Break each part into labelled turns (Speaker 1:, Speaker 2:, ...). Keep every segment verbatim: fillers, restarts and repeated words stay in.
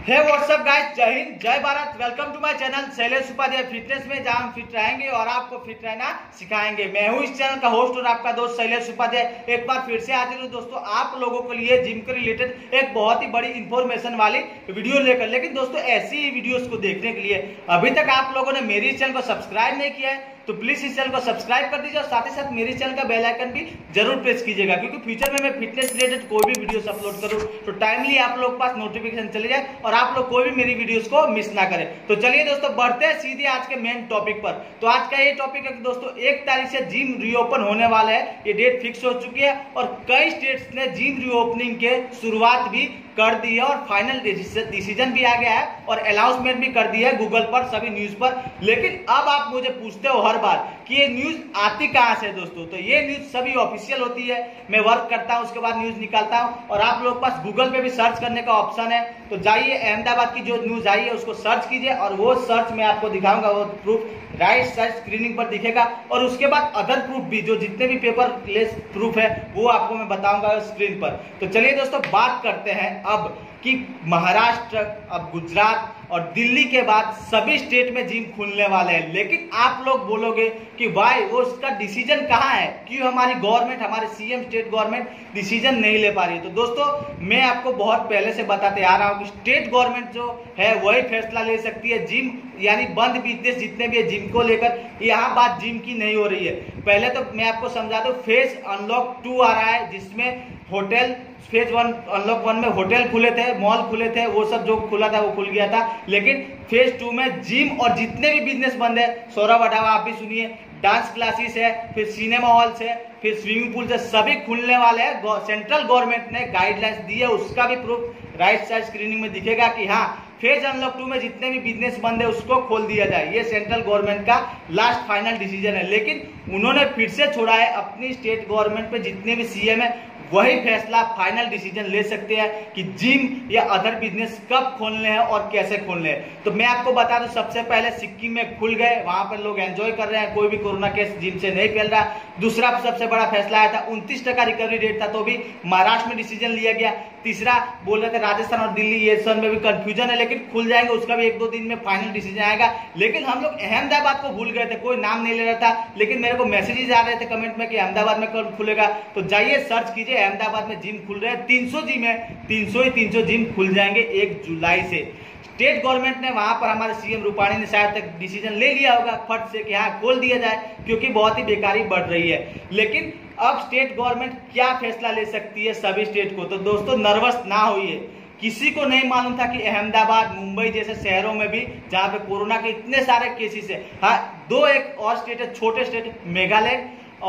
Speaker 1: हे WhatsApp guys, जय हिंद जय Bharat. Welcome to my channel Shailesh Upadhyay fitness में, जहां हम फिट रहेंगे और आपको फिट रहना सिखाएंगे। मैं हूं इस चैनल का होस्ट और आपका दोस्त शैलेश उपाध्याय। एक बार फिर से हाजिर हूं दोस्तों आप लोगों के लिए जिम के रिलेटेड एक बहुत ही बड़ी इंफॉर्मेशन वाली वीडियो लेकर। लेकिन दोस्तों ऐसी ही वीडियोस को देखने के लिए अभी तक आप लोगों ने मेरी चैनल को सब्सक्राइब नहीं किया है तो प्लीज इस चैनल को सब्सक्राइब कर दीजिए और साथ ही साथ मेरी चैनल का बेल आइकन भी जरूर प्रेस कीजिएगा, क्योंकि फ्यूचर में मैं फिटनेस रिलेटेड कोई भी वीडियोस अपलोड करूं तो टाइमली आप लोग के पास नोटिफिकेशन चले जाए और आप लोग कोई भी मेरी वीडियोस को मिस ना करें। तो चलिए दोस्तों बढ़ते हैं सीधे आज के मेन टॉपिक पर। तो आज का ये टॉपिक है कि दोस्तों एक तारीख से जिम रीओपन होने वाला है, ये डेट फिक्स हो चुकी है और कई स्टेट्स ने जिम रीओपनिंग के शुरुआत भी कर दी है और फाइनल डिसीजन भी आ गया है और अनाउंसमेंट भी कर दी है गूगल पर, सभी न्यूज पर। लेकिन अब आप मुझे पूछते हो हर बार कि ये न्यूज आती कहां से दोस्तों, तो ये न्यूज सभी ऑफिशियल होती है। मैं वर्क करता हूं, उसके बाद न्यूज निकालता हूं और आप लोगों के पास गूगल पे भी सर्च करने का ऑप्शन है। तो जाइए अहमदाबाद की जो न्यूज आई है उसको सर्च कीजिए और वो सर्च मैं आपको दिखाऊंगा, वो प्रूफ राइट साइड स्क्रीनिंग पर दिखेगा और उसके बाद अदर प्रूफ भी, जो जितने भी पेपर लेस प्रूफ है वो आपको मैं बताऊंगा स्क्रीन पर। तो चलिए दोस्तों बात करते हैं अब कि महाराष्ट्र, अब गुजरात और दिल्ली के बाद सभी स्टेट में जिम खुलने वाले हैं। लेकिन आप लोग बोलोगे कि भाई वो उसका डिसीजन कहाँ है, क्यों हमारी गवर्नमेंट, हमारे सीएम स्टेट गवर्नमेंट डिसीजन नहीं ले पा रही है। तो दोस्तों मैं आपको बहुत पहले से बताते आ रहा हूँ कि स्टेट गवर्नमेंट जो है वही फैसला ले सकती है। जिम यानी बंद बिजनेस जितने भी है जिम को लेकर, यहाँ बात जिम की नहीं हो रही है। पहले तो मैं आपको समझा दूं, फेज अनलॉक टू आ रहा है जिसमें hotel, phase one unlock one में होटल खुले थे, मॉल खुले थे, वो सब जो खुला था वो खुल गया था। लेकिन फेज टू में जिम और जितने भी बिजनेस बंद है, सौरभ अठावा आप भी सुनिए, डांस क्लासेस है, फिर सिनेमा हॉल्स है, फिर स्विमिंग पूल से सभी खुलने वाले हैं। सेंट्रल गवर्नमेंट ने गाइडलाइंस दी है, उसका भी प्रूफ राइट साइड स्क्रीनिंग में दिखेगा कि हाँ फेज अनलॉक टू में जितने भी बिजनेस बंद है उसको खोल दिया जाए। ये सेंट्रल गवर्नमेंट का लास्ट फाइनल डिसीजन है। लेकिन उन्होंने फिर से छोड़ा है अपनी स्टेट गवर्नमेंट पे, जितने भी सीएम है वही फैसला फाइनल डिसीजन ले सकते हैं कि जिम या अदर बिजनेस कब खोलने हैं और कैसे खोलने हैं। तो मैं आपको बता दूं, सबसे पहले सिक्किम में खुल गए, वहां पर लोग एंजॉय कर रहे हैं, कोई भी कोरोना केस जिम से नहीं फैल रहा। दूसरा सबसे बड़ा फैसला आया था, उनतीस टका रिकवरी रेट था तो भी महाराष्ट्र में डिसीजन लिया गया। तीसरा बोल रहे थे राजस्थान और दिल्ली, ये सन में भी कंफ्यूजन है लेकिन खुल जाएंगे, उसका भी एक दो दिन में फाइनल डिसीजन आएगा। लेकिन हम लोग अहमदाबाद को भूल गए थे, कोई नाम नहीं ले रहा था, लेकिन मेरे को मैसेजेस आ रहे थे कमेंट में कि अहमदाबाद में कब खुलेगा। तो जाइए सर्च कीजिए, अहमदाबाद में जिम खुल रहे हैं, तीन सौ जिम है, तीन सौ ही तीन सौ जिम खुल जाएंगे एक जुलाई से। स्टेट गवर्नमेंट ने वहां पर, हमारे सीएम रूपाणी ने शायद तक डिसीजन ले लिया होगा फट से कि हाँ खोल दिया जाए, क्योंकि बहुत ही बेकारी बढ़ रही है। लेकिन अब स्टेट गवर्नमेंट क्या फैसला ले सकती है सभी स्टेट को, तो दोस्तों नर्वस ना होइए। किसी को नहीं मालूम था कि अहमदाबाद, मुंबई जैसे शहरों में भी जहां पे कोरोना के इतने सारे केसेस है, हाँ दो एक और स्टेट है, छोटे स्टेट, मेघालय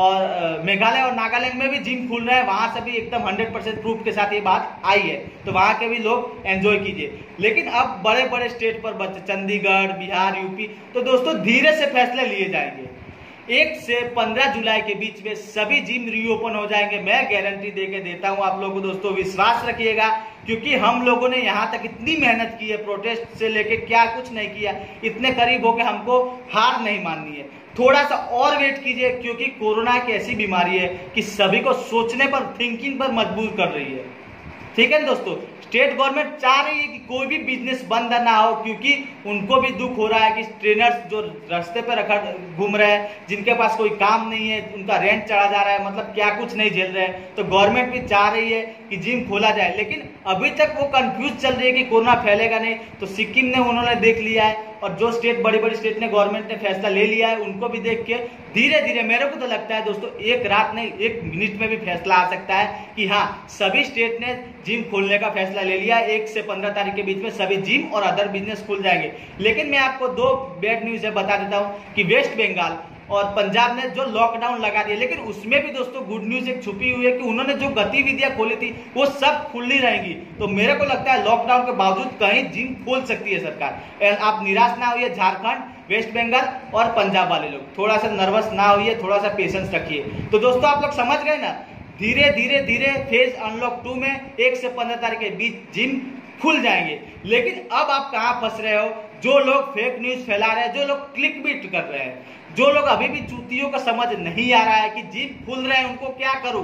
Speaker 1: और मेघालय और नागालैंड में भी जिम खुल रहा है, वहां से भी एकदम हंड्रेड परसेंट प्रूफ के साथ ये बात आई है। तो वहां के भी लोग एंजॉय कीजिए। लेकिन अब बड़े बड़े स्टेट पर बच्चे, चंडीगढ़, बिहार, यूपी, तो दोस्तों धीरे से फैसले लिए जाएंगे। एक से पंद्रह जुलाई के बीच में सभी जिम रीओपन हो जाएंगे, मैं गारंटी देके देता हूं आप लोगों को। दोस्तों विश्वास रखिएगा, क्योंकि हम लोगों ने यहां तक इतनी मेहनत की है, प्रोटेस्ट से लेके क्या कुछ नहीं किया, इतने करीब होके हमको हार नहीं माननी है। थोड़ा सा और वेट कीजिए, क्योंकि कोरोना एक ऐसी बीमारी है कि सभी को सोचने पर, थिंकिंग पर मजबूर कर रही है। ठीक है दोस्तों, स्टेट गवर्नमेंट चाह रही है कि कोई भी बिजनेस बंद ना हो, क्योंकि उनको भी दुख हो रहा है कि ट्रेनर्स जो रास्ते पे रखा घूम रहे हैं, जिनके पास कोई काम नहीं है, उनका रेंट चढ़ा जा रहा है, मतलब क्या कुछ नहीं झेल रहे हैं। तो गवर्नमेंट भी चाह रही है कि जिम खोला जाए, लेकिन अभी तक वो कंफ्यूज चल रही है कि कोरोना फैलेगा नहीं। तो सिक्किम ने उन्होंने देख लिया है और जो स्टेट, बड़ी बड़ी स्टेट ने गवर्नमेंट ने फैसला ले लिया है, उनको भी देख के धीरे धीरे, मेरे को तो लगता है दोस्तों एक रात नहीं एक मिनट में भी फैसला आ सकता है कि हाँ सभी स्टेट ने जिम खोलने का फैसला ले लिया। एक से पंद्रह तारीख के बीच में सभी जिम और अदर बिजनेस खुल जाएंगे। लेकिन मैं आपको दो बैड न्यूज है बता देता हूँ कि वेस्ट बंगाल और पंजाब ने जो लॉकडाउन लगा दिया, लेकिन उसमें भी दोस्तों गुड न्यूज एक छुपी हुई है कि उन्होंने जो गतिविधियां खोली थी वो सब खुली रहेंगी। तो मेरे को लगता है लॉकडाउन के बावजूद कहीं जिम खोल सकती है सरकार। आप निराश ना होइए, झारखंड, वेस्ट बंगाल और पंजाब वाले लोग थोड़ा सा नर्वस ना होइए, थोड़ा सा पेशेंस रखिए। तो दोस्तों आप लोग समझ गए ना, धीरे धीरे धीरे फेज अनलॉक टू में एक से पंद्रह तारीख के बीच जिम खुल जाएंगे। लेकिन अब आप कहां फंस रहे हो, जो लोग फेक न्यूज फैला रहे हैं, जो लोग क्लिक बीट कर रहे हैं, जो लोग अभी भी चूतियों का समझ नहीं आ रहा है कि जिम खुल रहे हैं उनको क्या करूं,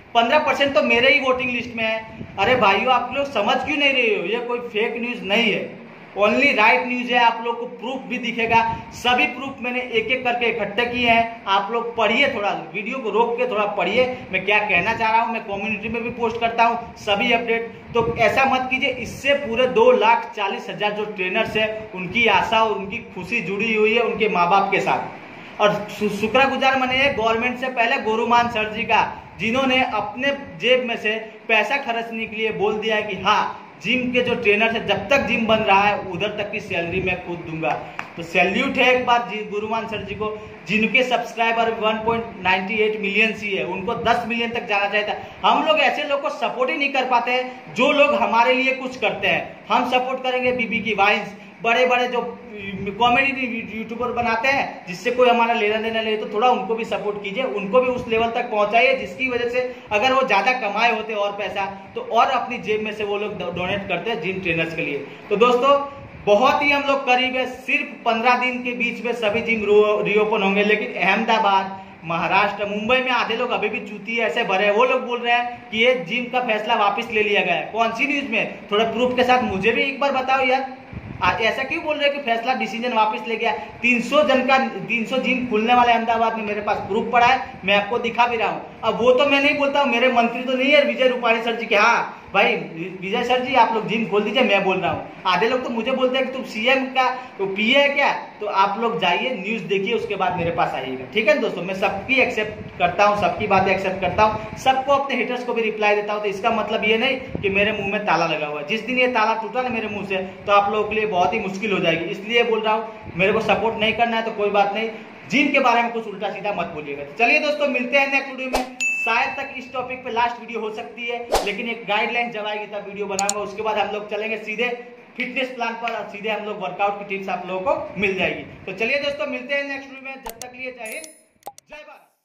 Speaker 1: पंद्रह परसेंट तो मेरे ही वोटिंग लिस्ट में है। अरे भाइयों, आप लोग समझ क्यों नहीं रहे हो? ये कोई फेक न्यूज नहीं है, ओनली राइट न्यूज है। आप लोग को प्रूफ भी दिखेगा, सभी प्रूफ मैंने एक एक करके इकट्ठे किए हैं। आप लोग पढ़िए, थोड़ा वीडियो को रोक के थोड़ा पढ़िए मैं क्या कहना चाह रहा हूं। मैं कम्युनिटी में भी पोस्ट करता हूं सभी अपडेट। तो ऐसा मत कीजिए, इससे पूरे दो लाख चालीस हजार जो ट्रेनर्स है उनकी आशा और उनकी खुशी जुड़ी हुई है उनके माँ बाप के साथ। और शुक्रगुजार मने गवर्नमेंट से पहले गुरुमान सर जी का, जिन्होंने अपने जेब में से पैसा खर्चने के लिए बोल दिया है कि हाँ, जिम के जो ट्रेनर है जब तक जिम बन रहा है उधर तक की सैलरी मैं खुद दूंगा। तो सैल्यूट है एक बार जी गुरुमान सर जी को, जिनके subscriber one point nine eight million सी है, उनको दस मिलियन तक जाना चाहिए था। हम लोग ऐसे लोग को सपोर्ट ही नहीं कर पाते हैं जो लोग हमारे लिए कुछ करते हैं। हम सपोर्ट करेंगे बीबी की वाइन्स, बड़े बड़े जो कॉमेडी यूट्यूबर बनाते हैं जिससे कोई हमारा लेना देना नहीं, तो थोड़ा उनको भी सपोर्ट कीजिए, उनको भी उस लेवल तक पहुंचाइए जिसकी वजह से अगर वो ज्यादा कमाए होते और पैसा तो और अपनी जेब में से वो लोग डोनेट करते हैं जिम ट्रेनर्स के लिए। तो दोस्तों बहुत ही हम लोग करीब है, सिर्फ पंद्रह दिन के बीच में सभी जिम रीओपन होंगे। लेकिन अहमदाबाद, महाराष्ट्र, मुंबई में आधे लोग अभी भी चूती ऐसे भरे हैं, वो लोग बोल रहे हैं कि ये जिम का फैसला वापस ले लिया गया है। कौन सी न्यूज में? थोड़ा प्रूफ के साथ मुझे भी एक बार बताओ यार। ऐसा क्यों बोल रहे हैं कि फैसला डिसीजन वापस ले गया? तीन सौ जन का तीन सौ जिम खुलने वाले अहमदाबाद में, मेरे पास प्रूफ पड़ा है, मैं आपको दिखा भी रहा हूं। अब वो तो मैं नहीं बोलता हूं, मेरे मंत्री तो नहीं है विजय रूपाणी सर जी के। हाँ भाई विजय सर जी आप लोग जिम खोल दीजिए, मैं बोल रहा हूँ। आधे लोग तो मुझे बोलते हैं कि तुम सीएम का तो पीए है क्या? तो आप लोग जाइए न्यूज देखिए, उसके बाद मेरे पास आइएगा, ठीक है दोस्तों। मैं सबकी एक्सेप्ट करता हूँ, सबकी बातें एक्सेप्ट करता हूँ, सबको अपने हेटर्स को भी रिप्लाई देता हूँ। तो इसका मतलब ये नहीं कि मेरे मुंह में ताला लगा हुआ है। जिस दिन ये ताला टूटा ना मेरे मुंह से तो आप लोगों के लिए बहुत ही मुश्किल हो जाएगी। इसलिए बोल रहा हूँ, मेरे को सपोर्ट नहीं करना है तो कोई बात नहीं, जिम के बारे में कुछ उल्टा सीधा मत बोलिएगा। चलिए दोस्तों, मिलते हैं नेक्स्ट वीडियो में। शायद तक इस टॉपिक पे लास्ट वीडियो हो सकती है, लेकिन एक गाइडलाइन जब आएगी तब वीडियो बनाऊंगा। उसके बाद हम लोग चलेंगे सीधे फिटनेस प्लान पर और सीधे हम लोग वर्कआउट की टिप्स आप लोगों को मिल जाएगी। तो चलिए दोस्तों, मिलते हैं नेक्स्ट वीडियो में। जब तक लिए जय हिंद, जय भारत।